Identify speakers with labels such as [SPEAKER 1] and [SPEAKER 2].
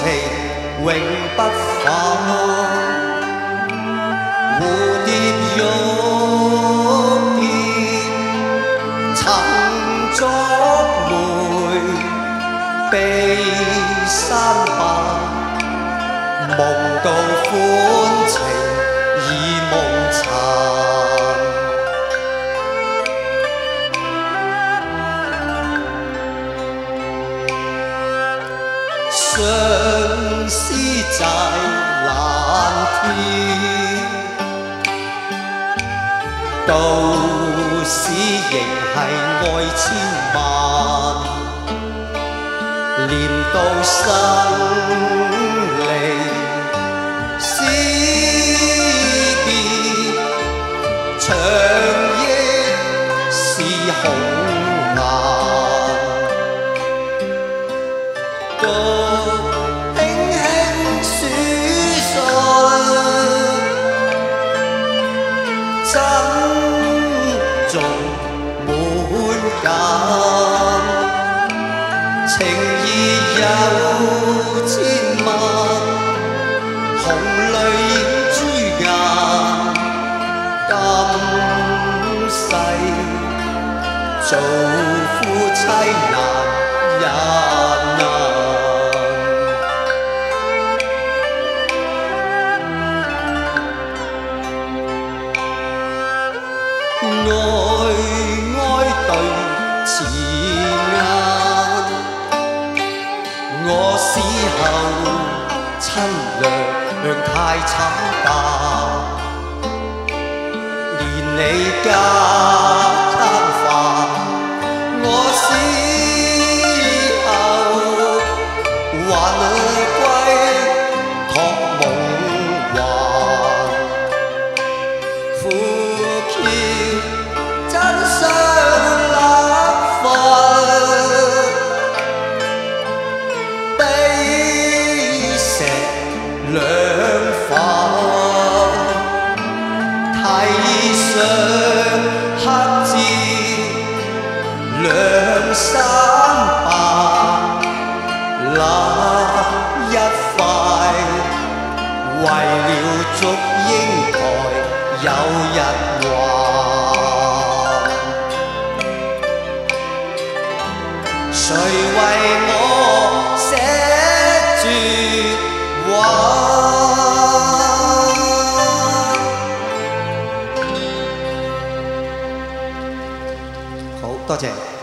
[SPEAKER 1] 永不返。蝴蝶玉蝶曾作媒，悲山白，梦到歡情已夢殘。相思債難斷，到時仍係愛千萬，念到生離思別，長憶是紅顏。輕輕書信，珍重滿減，情意有千萬，紅淚映珠眼，今世做夫妻難也難。愛對詞眼，我時候親娘太慘淡，連你家餐飯，我時候還歸託夢幻。真相冷飯，悲石兩瓣，提上黑字兩三百，那一塊為了祝英台有日還。誰為我寫絕話？好，多謝。